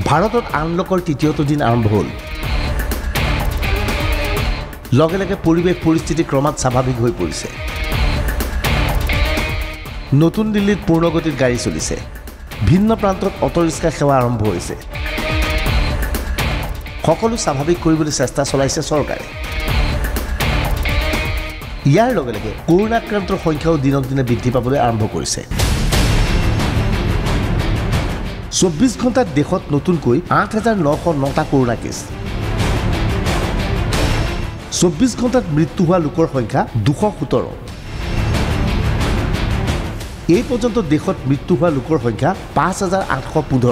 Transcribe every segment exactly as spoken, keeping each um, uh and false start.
ভাৰতত আনলকৰ তৃতীয়টো দিন আৰম্ভ হ'ল। লগে লগে পৰিৱেশ পৰিস্থিতি ক্ৰমাৎ স্বাভাৱিক হৈ পৰিছে। নতুন দিল্লীত পূৰ্ণগতিত গাড়ী চলিছে। ভিন্ন প্ৰান্তত অটোৰিক্সা সেৱা আৰম্ভ হৈছে। সকলো স্বাভাৱিক কৰিবলৈ চেষ্টা চলাইছে চৰকাৰে। ইয়াৰ লগে লগে কৰোনা আক্ৰান্তৰ সংখ্যাও দিনক দিনে বৃদ্ধি পাবলৈ আৰম্ভ কৰিছে। চৌব্বিছ ঘণ্টাত দেশত নতুনকৈ আঠ হাজাৰ নশ নটা কৰোনা কেছ। চৌব্বিছ ঘণ্টাত মৃত্যু হোৱা লোকৰ সংখ্যা দুশ সোতৰ। এই পৰ্যন্ত দেশত মৃত্যু হোৱা লোকৰ সংখ্যা পাঁচ হাজাৰ আঠশ পোন্ধৰ।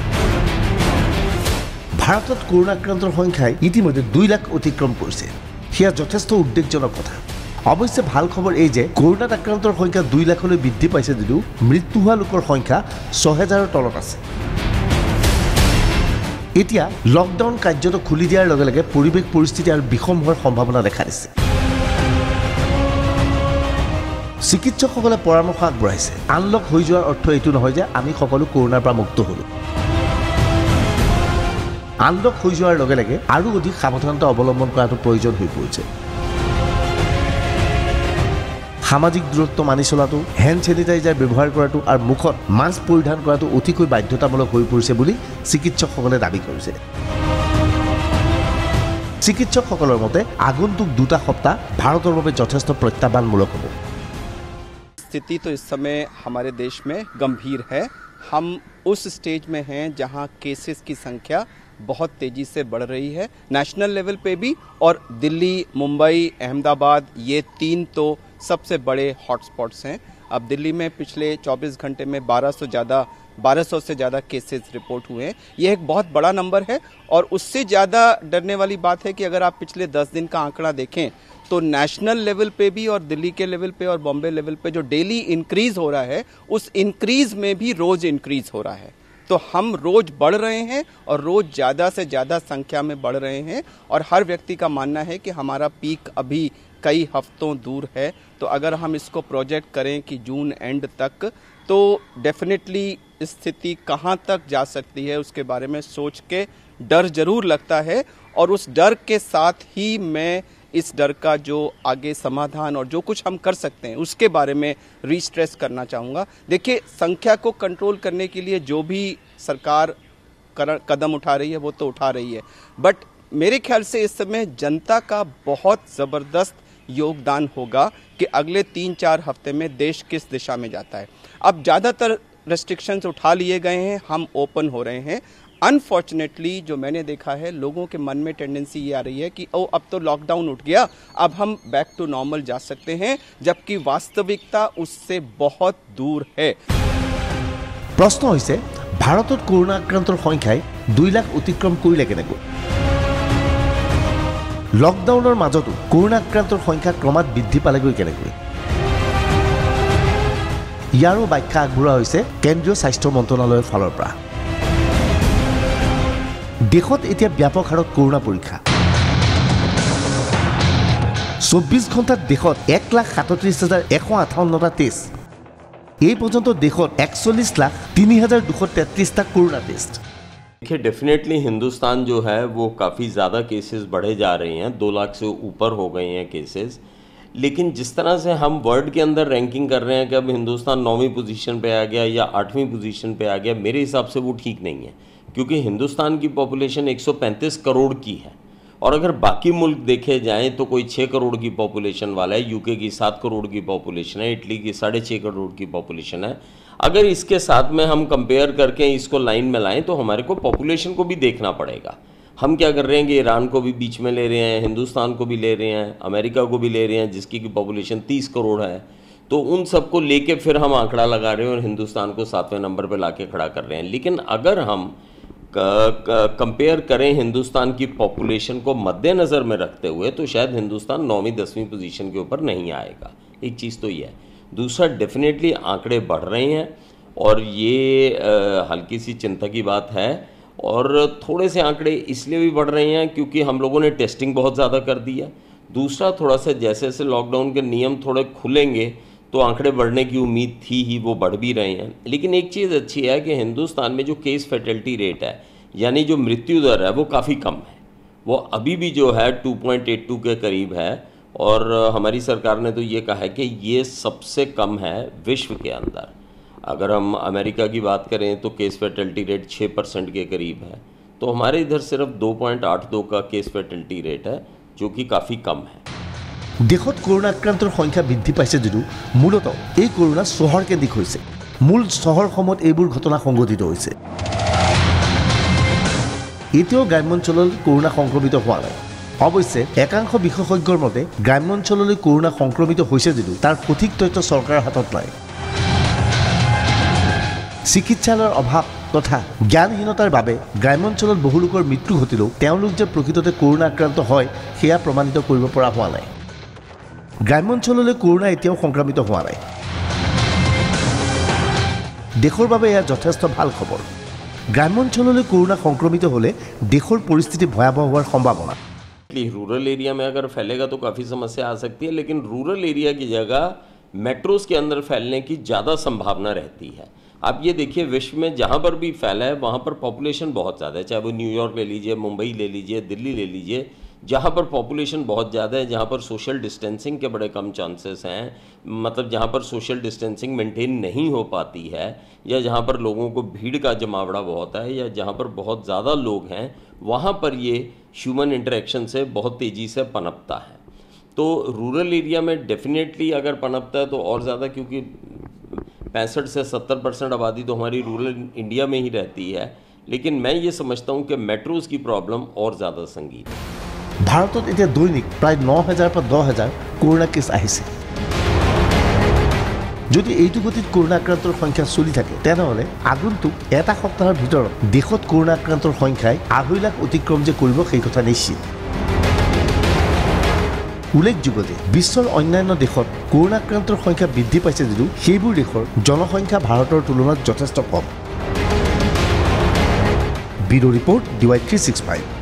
ভাৰতত কৰোনা আক্ৰান্তৰ সংখ্যাই ইতিমধ্যে দুই লাখ অতিক্ৰম কৰিছে। সেয়া যথেষ্ট উদ্বেগজনক কথা। অৱশ্যে ভাল খবৰ এই যে কৰোনাত আক্ৰান্তৰ সংখ্যা দুই লাখলৈ বৃদ্ধি পাইছে যদিও মৃত্যু হোৱা লোকৰ সংখ্যা ছহেজাৰৰ তলত আছে। এতিয়া লকডাউন কাৰ্যত খুলি দিয়াৰ লগে লগে পৰিৱেশ পৰিস্থিতি আৰু বিষম হোৱাৰ সম্ভাৱনা দেখা দিছে। চিকিৎসকসকলে পৰামৰ্শ আগবঢ়াইছে, আনলক হৈ যোৱাৰ অৰ্থ এইটো নহয় যে আমি সকলো কৰোনাৰ পৰা মুক্ত হ'লো। আনলক হৈ যোৱাৰ লগে লগে আৰু অধিক সাৱধানতা অৱলম্বন কৰাটো প্ৰয়োজন হৈ পৰিছে। সামাজিক দূৰত্ব মানি চলাটো, হেণ্ড চেনিটাইজাৰ ব্যৱহাৰ কৰাটো আৰু মুখত মাস্ক পৰিধান কৰাটো অতিকৈ বাধ্যতামূলক হৈ পৰিছে বুলি চিকিৎসকসকলে দাবী কৰিছে। চিকিৎসকসকলৰ মতে আগন্তুক দুটা সপ্তাহ ভাৰতৰ বাবে যথেষ্ট প্ৰত্যাহ্বানমূলক হ'ব। स्थिति तो इस समय हमारे देश में गंभीर है। हम उस स्टेज में हैं जहां केसेस की संख्या बहुत तेज़ी से बढ़ रही है, नेशनल लेवल पे भी, और दिल्ली, मुंबई, अहमदाबाद ये तीन तो सबसे बड़े हॉटस्पॉट्स हैं। अब दिल्ली में पिछले चौबीस घंटे में बारह सौ ज़्यादा बारह सौ से ज़्यादा केसेस रिपोर्ट हुए हैं। ये एक बहुत बड़ा नंबर है, और उससे ज़्यादा डरने वाली बात है कि अगर आप पिछले दस दिन का आंकड़ा देखें तो नेशनल लेवल पे भी और दिल्ली के लेवल पे और बॉम्बे लेवल पे जो डेली इंक्रीज हो रहा है, उस इंक्रीज में भी रोज इंक्रीज हो रहा है। तो हम रोज बढ़ रहे हैं और रोज ज़्यादा से ज़्यादा संख्या में बढ़ रहे हैं, और हर व्यक्ति का मानना है कि हमारा पीक अभी कई हफ्तों दूर है। तो अगर हम इसको प्रोजेक्ट करें कि जून एंड तक, तो डेफिनेटली स्थिति कहाँ तक जा सकती है उसके बारे में सोच के डर जरूर लगता है, और उस डर के साथ ही मैं इस डर का जो आगे समाधान और जो कुछ हम कर सकते हैं उसके बारे में रीस्ट्रेस करना चाहूँगा। देखिए, संख्या को कंट्रोल करने के लिए जो भी सरकार कदम उठा रही है वो तो उठा रही है, बट मेरे ख्याल से इस समय जनता का बहुत ज़बरदस्त योगदान होगा कि अगले तीन चार हफ्ते में देश किस दिशा में जाता है। अब ज़्यादातर रेस्ट्रिक्शंस उठा लिए गए हैं, हम ओपन हो रहे हैं। अनफॉर्चुनेटली जो मैंने देखा है, लोगों के मन में टेंडेंसी ये आ रही है कि ओ अब तो लॉकडाउन उठ गया, अब हम बैक टू नॉर्मल जा सकते हैं, जबकि वास्तविकता उससे बहुत दूर है। प्रश्न হৈছে ভাৰতত কৰোনা আক্ৰান্তৰ সংখ্যাই দুই লাখ অতিক্ৰম কৰিলে কেনেকৈ? লকডাউনৰ মাজতো কৰোনা আক্ৰান্তৰ সংখ্যা ক্ৰমাৎ বৃদ্ধি পালেগৈ কেনেকৈ? ইয়াৰো ব্যাখ্যা আগবঢ়োৱা হৈছে কেন্দ্ৰীয় স্বাস্থ্য মন্ত্ৰণালয়ৰ ফালৰ পৰা। দেশত এতিয়া ব্যাপক হাৰত কৰোনা পৰীক্ষা। চৌব্বিছ ঘণ্টাত দেশত এক লাখ সাতত্ৰিছ হাজাৰ এশ আঠাৱন্নটা টেষ্ট। এই পৰ্যন্ত দেশত একচল্লিছ লাখ তিনি হাজাৰ দুশ তেত্ৰিছটা कोरोना टेस्ट। देखिए, डेफिनेटली हिंदुस्तान जो है वो काफ़ी ज़्यादा केसेस बढ़े जा रहे हैं, दो लाख से ऊपर हो गए हैं केसेस। लेकिन जिस तरह से हम वर्ल्ड के अंदर रैंकिंग कर रहे हैं कि अब हिंदुस्तान नौवीं पोजीशन पे आ गया या आठवीं पोजीशन पे आ गया, मेरे हिसाब से वो ठीक नहीं है, क्योंकि हिंदुस्तान की पॉपुलेशन एक सौ पैंतीस करोड़ की है, और अगर बाकी मुल्क देखे जाएं तो कोई छः करोड़ की पॉपुलेशन वाला है। यूके की सात करोड़ की पॉपुलेशन है, इटली की साढ़े छः करोड़ की पॉपुलेशन है। अगर इसके साथ में हम कंपेयर करके इसको लाइन में लाएं तो हमारे को पॉपुलेशन को भी देखना पड़ेगा। हम क्या कर रहे हैं कि ईरान को भी बीच में ले रहे हैं, हिंदुस्तान को भी ले रहे हैं, अमेरिका को भी ले रहे हैं जिसकी की पॉपुलेशन तीस करोड़ है, तो उन सबको लेके फिर हम आंकड़ा लगा रहे हैं और हिंदुस्तान को सातवें नंबर पर ला के खड़ा कर रहे हैं। लेकिन अगर हम कंपेयर करें हिंदुस्तान की पॉपुलेशन को मद्देनज़र में रखते हुए, तो शायद हिंदुस्तान नौवीं दसवीं पोजीशन के ऊपर नहीं आएगा। एक चीज़ तो ये है। दूसरा, डेफिनेटली आंकड़े बढ़ रहे हैं, और ये आ, हल्की सी चिंता की बात है। और थोड़े से आंकड़े इसलिए भी बढ़ रहे हैं क्योंकि हम लोगों ने टेस्टिंग बहुत ज़्यादा कर दी है। दूसरा, थोड़ा सा जैसे जैसे लॉकडाउन के नियम थोड़े खुलेंगे तो आंकड़े बढ़ने की उम्मीद थी ही, वो बढ़ भी रहे हैं। लेकिन एक चीज़ अच्छी है कि हिंदुस्तान में जो केस फैटलिटी रेट है यानी जो मृत्यु दर है वो काफ़ी कम है, वो अभी भी जो है टू पॉइंट एट टू के करीब है। और हमारी सरकार ने तो ये कहा है कि ये सबसे कम है विश्व के अंदर। अगर हम अमेरिका की बात करें तो केस फैटल्टी रेट छः परसेंट के करीब है, तो हमारे इधर सिर्फ दो पॉइंट आठ दो का केस फैटल्टी रेट है, जो कि काफ़ी कम है। देशत कोरोना आक्रांतर संख्या बृद्धि पाइছে যদিও মূলত এই করোনা চহৰ কেন্দ্ৰিক হৈছে। মূল চহৰসমূহত এইবোৰ ঘটনা সংঘটিত হৈছে। এতিয়াও গ্ৰাম্যাঞ্চলত করোনা সংক্ৰমিত হোৱা নাই। অৱশ্যে একাংশ বিশেষজ্ঞৰ মতে গ্ৰাম্যাঞ্চললৈ করোনা সংক্ৰমিত হৈছে যদিও তাৰ সঠিক তথ্য চৰকাৰৰ হাতত নাই। চিকিৎসালয়ৰ অভাৱ তথা জ্ঞানহীনতাৰ বাবে গ্ৰাম্যাঞ্চলত বহু লোকৰ মৃত্যু ঘটিলেও তেওঁলোক যে প্ৰকৃততে করোনা আক্ৰান্ত হয় সেয়া প্ৰমাণিত কৰিব পৰা হোৱা নাই। গ্ৰাম্যাঞ্চললৈ করোনা এতিয়াও সংক্ৰমিত হোৱা নাই। দেশৰ বাবে এয়া যথেষ্ট ভাল খবৰ। গ্ৰাম্যাঞ্চললৈ করোনা সংক্ৰমিত হলে দেশৰ পৰিস্থিতি ভয়াবহ হোৱাৰ সম্ভাৱনা। रूरल एरिया में अगर फैलेगा तो काफ़ी समस्या आ सकती है, लेकिन रूरल एरिया की जगह मेट्रोज़ के अंदर फैलने की ज़्यादा संभावना रहती है। आप ये देखिए, विश्व में जहाँ पर भी फैला है वहाँ पर पॉपुलेशन बहुत ज़्यादा है, चाहे वो न्यूयॉर्क ले लीजिए, मुंबई ले लीजिए, दिल्ली ले लीजिए, जहाँ पर पॉपुलेशन बहुत ज़्यादा है, जहाँ पर सोशल डिस्टेंसिंग के बड़े कम चांसेस हैं, मतलब जहाँ पर सोशल डिस्टेंसिंग मेंटेन नहीं हो पाती है, या जहाँ पर लोगों को भीड़ का जमावड़ा बहुत है, या जहाँ पर बहुत ज़्यादा लोग हैं, वहाँ पर ये ह्यूमन इंटरेक्शन से बहुत तेज़ी से पनपता है। तो रूरल एरिया में डेफिनेटली अगर पनपता है तो और ज़्यादा, क्योंकि पैंसठ से सत्तर परसेंट आबादी तो हमारी रूरल इंडिया में ही रहती है। लेकिन मैं ये समझता हूँ कि मेट्रोज़ की प्रॉब्लम और ज़्यादा संगीन है। भारतत এতিয়া দৈনিক প্ৰায় ন হাজাৰ পৰা দহ হাজাৰ করোনা কেছ আহিছে। যদি এইটো গতিত করোনা আক্ৰান্তৰ সংখ্যা চলি থাকে তেনেহলে আগন্তুক এটা সপ্তাহৰ ভিতৰত দেশত করোনা আক্ৰান্তৰ সংখ্যাই আঢ়ৈ লাখ অতিক্ৰম যে কৰিব সেই কথা নিশ্চিত। উল্লেখযোগ্য যে বিশ্বৰ অন্যান্য দেশত করোনা আক্ৰান্তৰ সংখ্যা বৃদ্ধি পাইছে যদিও সেইবোৰ দেশৰ জনসংখ্যা ভাৰতৰ তুলনাত যথেষ্ট কম। Bureau report D Y three six five.